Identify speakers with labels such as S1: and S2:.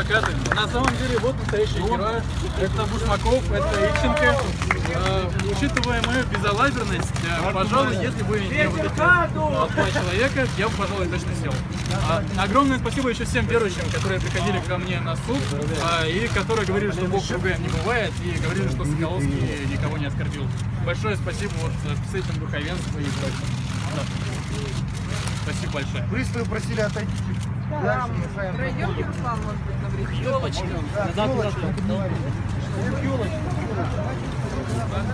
S1: плакаты. На самом деле, вот настоящие герои. Это Бушмаков, это Ильченко. Учитывая мою безалаберность, пожалуй, если бы не вот эти два человека, я бы, пожалуй, точно сел. Огромное спасибо еще всем верующим, которые приходили ко мне на суд, и которые говорили, что Бог кругаем не бывает, и говорили, что Соколовский никого не оскорбил. Большое спасибо вот с этим духовенству и прочим. Да. Спасибо большое.
S2: Приставы просили отойти.
S3: Да, пройдемте, Руслан, может быть, на время.
S2: Елочка.